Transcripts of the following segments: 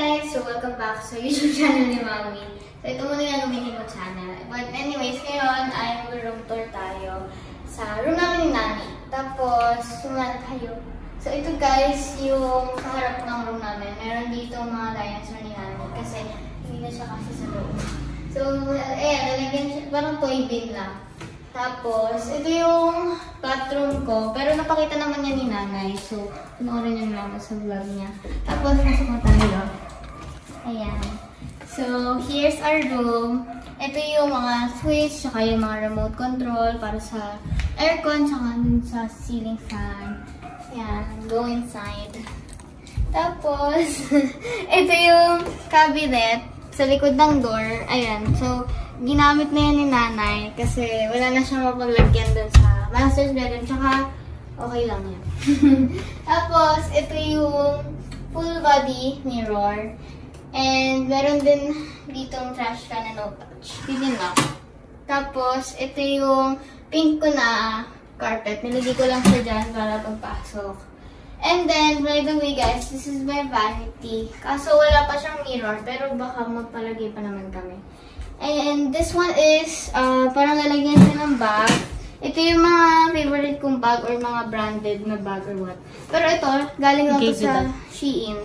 guys! So, welcome back sa YouTube channel ni Mami. So, ito muna yung mini ko channel. But anyways, ngayon ay mag-room tour tayo sa room namin ni Nani. Tapos, sumala tayo. So, ito guys, yung sa harap ng room namin. Meron dito mga dinosaur ni Nani kasi hindi na siya kasi sa loob. So, ayan, nalagyan siya, parang toy bin lang. Tapos, ito yung bathroom ko. Pero napakita naman niya ni Nanay. So, panoorin niyo naman sa vlog niya. Tapos, nasa ko tayo. Ayan. So, here's our room. Ito yung mga switch, saka yung mga remote control para sa aircon, saka sa ceiling fan. Ayan. Go inside. Tapos, ito yung cabinet sa likod ng door. Ayan. So, ginamit na yan ni Nanay kasi wala na siyang mapaglagyan dun sa master's bedroom. Tsaka, okay lang yan. Tapos, ito yung full body mirror. And, meron din ditong trash can na no touch. Hindi na. Tapos, ito yung pink ko na carpet. Nilagay ko lang siya dyan para pagpasok. And then, by the way guys, this is my vanity. Kaso wala pa siyang mirror, pero baka magpalagay pa naman kami. And this one is, parang lalagyan siya ng bag. Ito yung mga favorite kong bag or mga branded na bag or what. Pero ito, galing lang to sa Shein.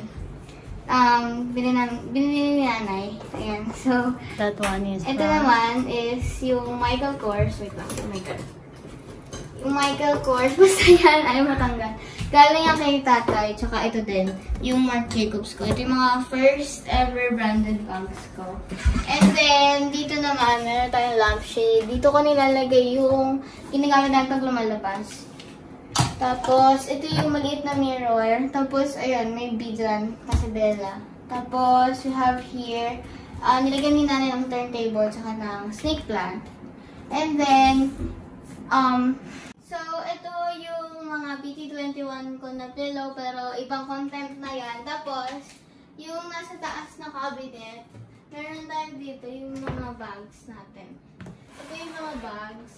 Binili ni Nanay. Ayan, so, that one is ito naman is yung Michael Kors. Wait lang, oh my god. Yung Michael Kors, basta yan, ayaw matanggal. Galing yan kay tatay, tsaka ito din, yung Marc Jacobs ko. Ito yung mga first ever branded bags ko. And then, dito naman, meron tayong lampshade. Dito ko nilalagay yung ginagamit natin pag lumalabas. Tapos, ito yung maliit na mirror. Tapos, ayun, may bead dyan, kasi Bella. Tapos, we have here, nilagyan ni Nanay ng turntable, tsaka ng snake plant. And then, so, ito yung mga BT21 ko na pillow, pero ibang content na yan. Tapos, yung nasa taas na cabinet, meron tayo dito yung mga bags natin. Ito yung mga bags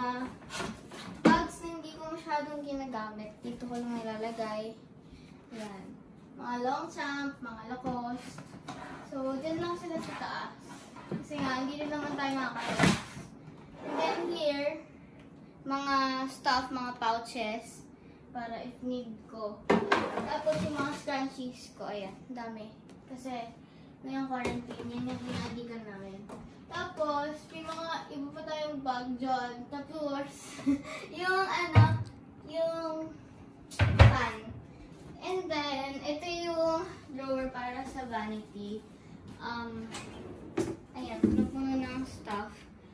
na hindi ko masyadong ginagamit. Dito ko lang nilalagay. Yan. Mga long champ, mga Lacoste. So, dyan lang sila sa taas. Kasi nga, hindi rin naman tayo makakalagas. And then here, mga stuff, mga pouches, para if need ko. Tapos yung mga scrunchies ko, ayan, dami. Kasi, ngayong quarantine, yan yung pinadigan namin. Tapos, may mga iba pa tayong bag dyan. Tapos, yung yung fan. And then, ito yung drawer para sa vanity. Ayan, tulog muna ng stuff.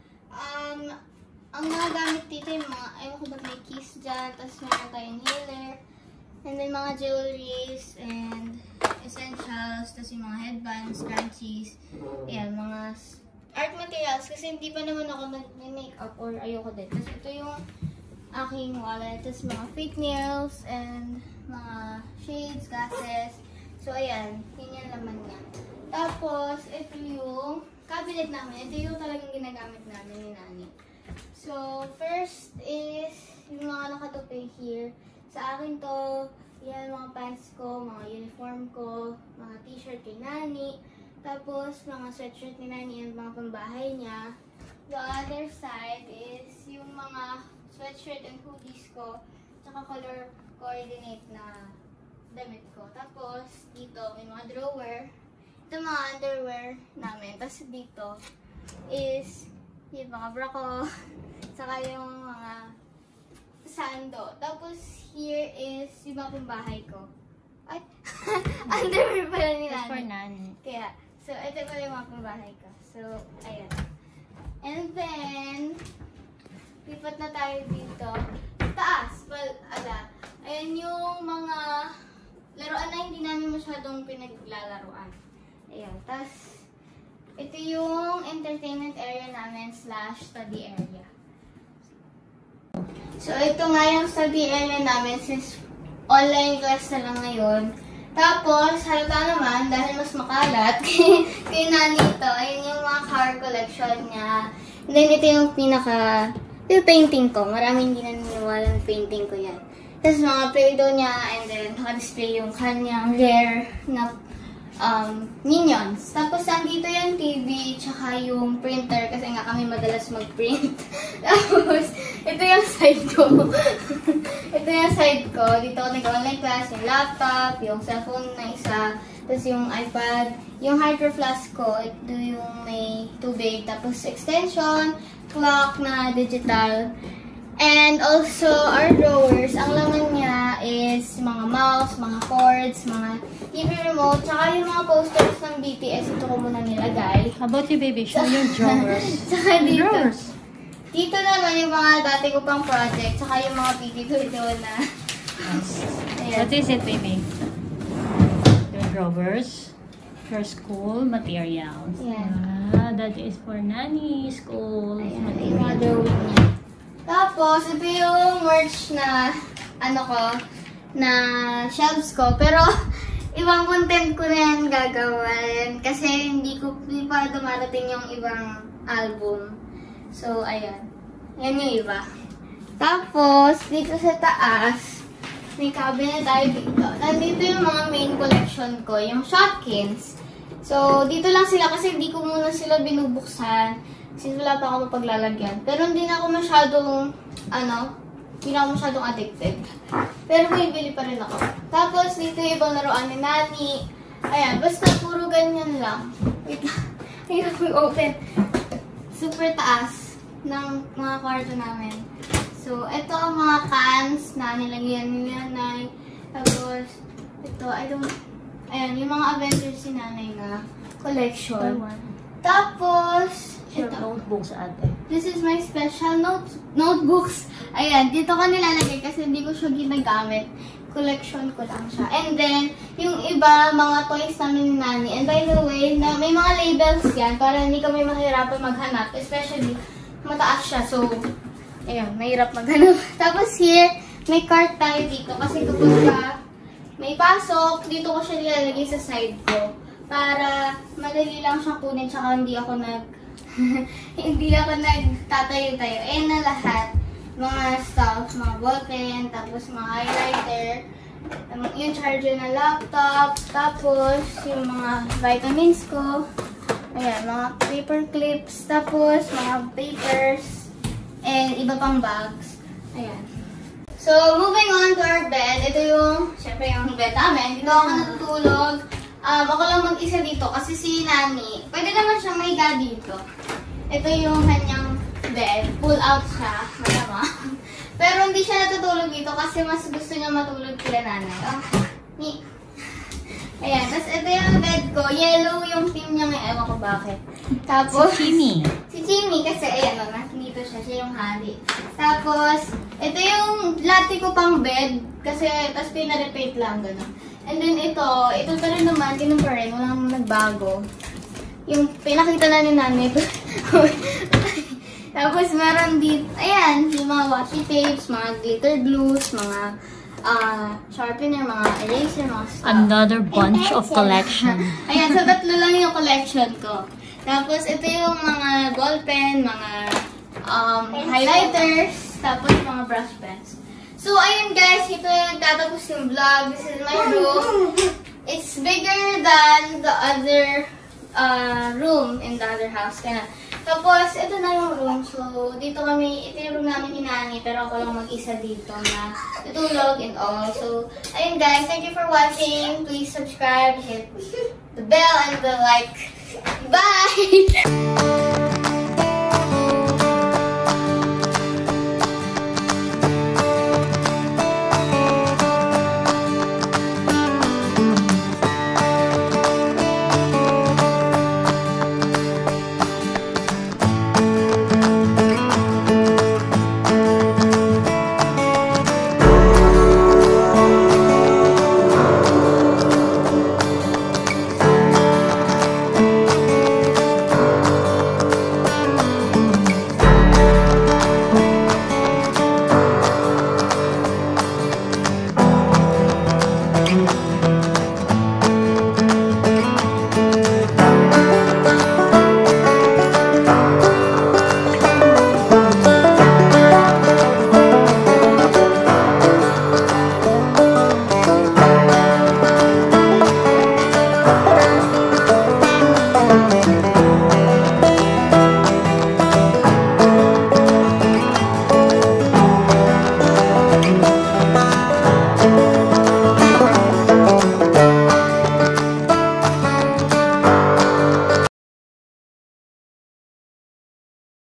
Ang mga gamit dito yung mga, ayaw ko ba't may keys dyan, tapos meron tayong healer, and then mga jewelries, and essentials, tapos yung mga headbands, scrunchies, ayan, mga art materials, kasi hindi pa naman ako nag-makeup or ayoko din. Tapos ito yung aking wallet, tapos mga fake nails, and mga shades, glasses. So ayan, yun yung laman niya. Tapos, ito yung cabinet namin. Ito yung talagang ginagamit namin ni Nani. So, first is yung mga nakatupi here. Sa akin to, yan mga pants ko, mga uniform ko, mga t-shirt kay Nani. Tapos, mga sweatshirt ni Nani and mga pambahay niya. The other side is yung mga sweatshirt and hoodies ko, tsaka color coordinate na damit ko. Tapos, dito may mga drawer. Ito mga underwear namin. Tapos dito is yung mga bra ko, saka yung mga sando. Tapos here is yung mga pambahay ko. Ay, underwear pala ni Nani. for Nani. Kaya, so ito pala yung mga pambahay ko. So, ayan. And then, lipat na tayo dito. Taas, well, ayan yung mga laruan na hindi namin masyadong pinaglalaruan. Ayan, tas ito yung entertainment area namin / study area. So, ito nga yung study area namin since online class na lang ngayon. Tapos, halata naman, dahil mas makalat, kay Nani ito, ayun yung mga car collection niya. And then, ito yung yung painting ko. Maraming hindi naniniwala ng painting ko yan. Tapos, mga Play-Doh niya, and then, naka-display yung kanyang rare na Minions. Tapos, nandito yung TV, tsaka yung printer, kasi nga kami madalas mag-print. Tapos, ito yung side ko. Ito yung side ko. Dito ako nag-online class, yung laptop, yung cellphone na isa, tapos yung iPad. Yung hydro flask ko, ito yung may tubig. Tapos, extension, clock na digital. And also, our drawers, ang laman niya is mga mouse, mga cords, mga TV remote, tsaka yung mga posters ng BTS, ito ko muna nilagay. How about you, baby? Show your drawers. Tsaka dito, Drawers. dito naman yung mga dati ko pang project, tsaka yung mga PT ko ito na. Ayan. What is it, baby? Your drawers. Your school materials. Yeah. That is for nanny school Ayan, yung mga materials. drawing niya. Tapos, ito yung merch na, na shelves ko. Pero, ibang content ko na yan gagawin. Kasi hindi pa dumarating yung ibang album. So, ayan. Yan yung iba. Tapos, dito sa taas, may cabinet tayo dito. Nandito yung mga main collection ko, yung Shopkins. So, dito lang sila kasi hindi ko muna sila binubuksan. Kasi wala pa ako mapaglalagyan. Pero hindi na ako masyadong, hindi na ako masyadong addicted. Pero bibili pa rin ako. Tapos, dito yung ibang laruan ni Nani. Ayan, basta puro ganyan lang. Wait lang. Hirap mag-open. Super taas ng mga kwarto namin. So, ito ang mga cans na nilagyan ni Nanay. Tapos, ito, ayan, yung mga Avengers si Nanay na collection. Tapos, Your ito. notebooks, ate. This is my special notebooks. Ayan, dito ko nilalagay kasi hindi ko siya ginagamit. Collection ko lang siya. And then, yung iba, mga toys namin ni Nani. And by the way, na may mga labels yan para hindi kami mahirapan maghanap. Especially, mataas siya. So, ayan, mahirap maghanap. Tapos here, may cart tayo dito. Kasi kapag may pasok, dito ko siya nilalagay sa side ko. Para madali lang siyang kunin. Tsaka hindi ako hindi ako nagtatayo-tayo. Eh na lahat. Mga stuff, mga ballpen, tapos mga highlighter, yung charger na laptop, tapos yung mga vitamins ko, ayan, mga paper clips, tapos mga papers, and iba pang bags. Ayan. So, moving on to our bed. Ito yung, syempre yung bed namin. Dito ako natutulog. Ako lang mag-isa dito kasi si Nani, pwede naman siyang mahiga dito. Ito yung kanyang bed. Pull out siya. Malamang. Pero hindi siya natutulog dito kasi mas gusto niya matulog kila Nanay. Ayan. Tapos ito yung bed ko. Yellow yung theme niya ngayon. Ewan ko bakit. Tapos, Si Chimmy. Si Chimmy kasi ayan o. Nandito siya. Siya yung hari. Tapos, ito yung lati ko pang bed. Kasi, tapos pinarepaint lang. Gano'n. And then ito pa rin naman, kinumpa rin, walang nagbago. Yung pinakita na ni Nanay. Tapos meron dito, ayan, yung mga washi tapes, mga glitter glues, mga sharpener, mga eraser, mga stuff. Another bunch of collection. Ayan, so tatlo lang yung collection ko. Tapos ito yung mga ballpen, mga highlighters, tapos mga brush pens. So, ayun guys, ito yung nagtatapos yung vlog. This is my room. It's bigger than the other room in the other house. Kaya, tapos, ito na yung room. So, dito kami, ito yung room namin ni Nani, pero ako lang mag-isa dito na tutulog and all. So, ayun guys, thank you for watching. Please subscribe, hit the bell and the like. Bye!